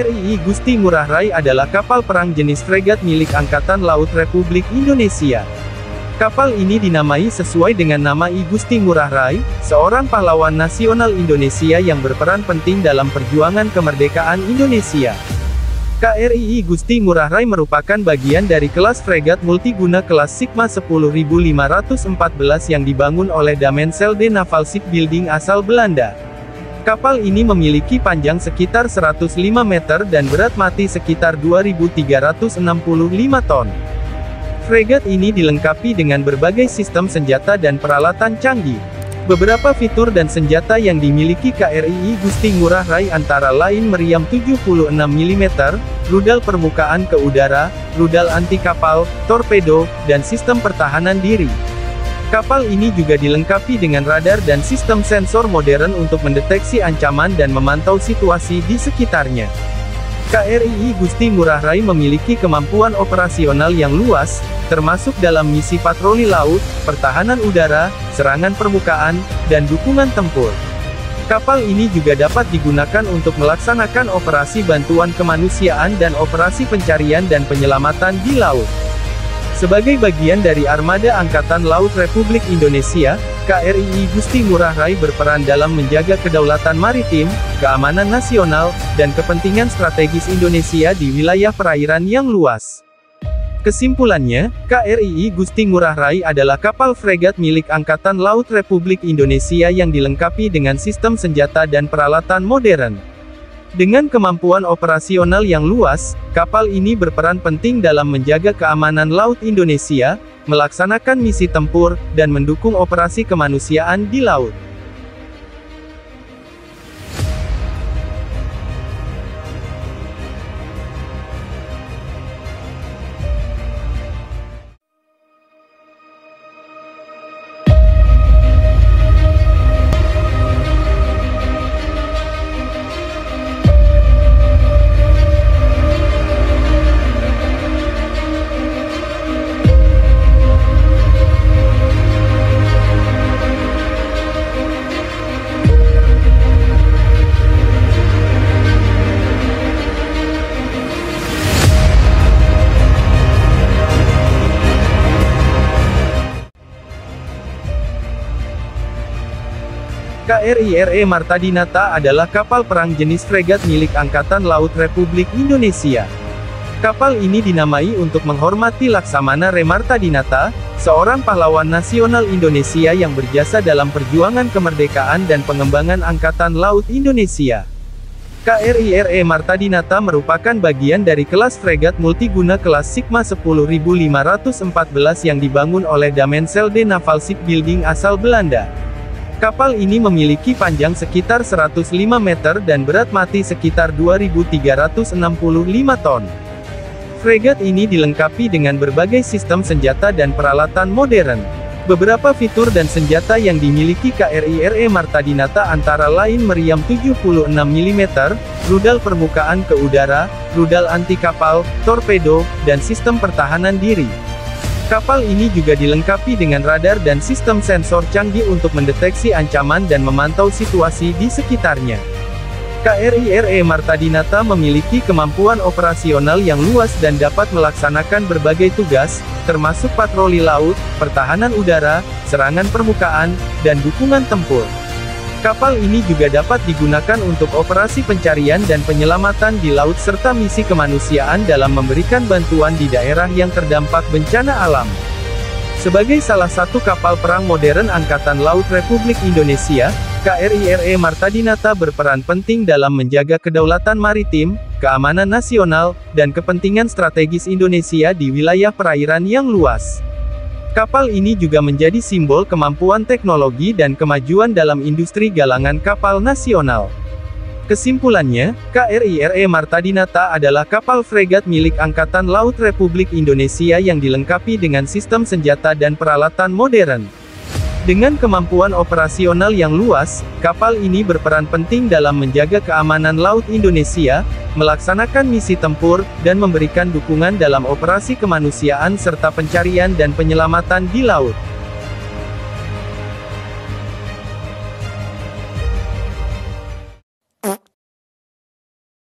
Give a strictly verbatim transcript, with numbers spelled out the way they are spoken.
R I I Gusti Ngurah Rai adalah kapal perang jenis fregat milik Angkatan Laut Republik Indonesia. Kapal ini dinamai sesuai dengan nama I Gusti Ngurah Rai, seorang pahlawan nasional Indonesia yang berperan penting dalam perjuangan kemerdekaan Indonesia. K R I I Gusti Ngurah Rai merupakan bagian dari kelas fregat multiguna kelas Sigma sepuluh ribu lima ratus empat belas yang dibangun oleh Damenselde Naval Shipbuilding asal Belanda. Kapal ini memiliki panjang sekitar seratus lima meter dan berat mati sekitar dua ribu tiga ratus enam puluh lima ton. Fregat ini dilengkapi dengan berbagai sistem senjata dan peralatan canggih. Beberapa fitur dan senjata yang dimiliki K R I I Gusti Ngurah Rai antara lain meriam tujuh puluh enam milimeter, rudal permukaan ke udara, rudal anti kapal, torpedo, dan sistem pertahanan diri. Kapal ini juga dilengkapi dengan radar dan sistem sensor modern untuk mendeteksi ancaman dan memantau situasi di sekitarnya. K R I I Gusti Ngurah Rai memiliki kemampuan operasional yang luas, termasuk dalam misi patroli laut, pertahanan udara, serangan permukaan, dan dukungan tempur. Kapal ini juga dapat digunakan untuk melaksanakan operasi bantuan kemanusiaan dan operasi pencarian dan penyelamatan di laut. Sebagai bagian dari Armada Angkatan Laut Republik Indonesia, K R I I Gusti Ngurah Rai berperan dalam menjaga kedaulatan maritim, keamanan nasional, dan kepentingan strategis Indonesia di wilayah perairan yang luas. Kesimpulannya, K R I I Gusti Ngurah Rai adalah kapal fregat milik Angkatan Laut Republik Indonesia yang dilengkapi dengan sistem senjata dan peralatan modern. Dengan kemampuan operasional yang luas, kapal ini berperan penting dalam menjaga keamanan laut Indonesia, melaksanakan misi tempur, dan mendukung operasi kemanusiaan di laut. K R I R E Marta Dinata adalah kapal perang jenis fregat milik Angkatan Laut Republik Indonesia. Kapal ini dinamai untuk menghormati Laksamana Re Marta Dinata, seorang pahlawan nasional Indonesia yang berjasa dalam perjuangan kemerdekaan dan pengembangan Angkatan Laut Indonesia. K R I R E Marta Dinata merupakan bagian dari kelas fregat multiguna kelas Sigma sepuluh ribu lima ratus empat belas yang dibangun oleh Damenselde Naval Shipbuilding asal Belanda. Kapal ini memiliki panjang sekitar seratus lima meter dan berat mati sekitar dua ribu tiga ratus enam puluh lima ton. Fregat ini dilengkapi dengan berbagai sistem senjata dan peralatan modern. Beberapa fitur dan senjata yang dimiliki K R I R E Marta Dinata antara lain meriam tujuh puluh enam milimeter, rudal permukaan ke udara, rudal anti kapal, torpedo, dan sistem pertahanan diri. Kapal ini juga dilengkapi dengan radar dan sistem sensor canggih untuk mendeteksi ancaman dan memantau situasi di sekitarnya. K R I R E Marta Dinata memiliki kemampuan operasional yang luas dan dapat melaksanakan berbagai tugas, termasuk patroli laut, pertahanan udara, serangan permukaan, dan dukungan tempur. Kapal ini juga dapat digunakan untuk operasi pencarian dan penyelamatan di laut serta misi kemanusiaan dalam memberikan bantuan di daerah yang terdampak bencana alam. Sebagai salah satu kapal perang modern Angkatan Laut Republik Indonesia, K R I R E Marta Dinata berperan penting dalam menjaga kedaulatan maritim, keamanan nasional, dan kepentingan strategis Indonesia di wilayah perairan yang luas. Kapal ini juga menjadi simbol kemampuan teknologi dan kemajuan dalam industri galangan kapal nasional. Kesimpulannya, K R I R E Marta Dinata adalah kapal fregat milik Angkatan Laut Republik Indonesia yang dilengkapi dengan sistem senjata dan peralatan modern. Dengan kemampuan operasional yang luas, kapal ini berperan penting dalam menjaga keamanan laut Indonesia, melaksanakan misi tempur, dan memberikan dukungan dalam operasi kemanusiaan serta pencarian dan penyelamatan di laut.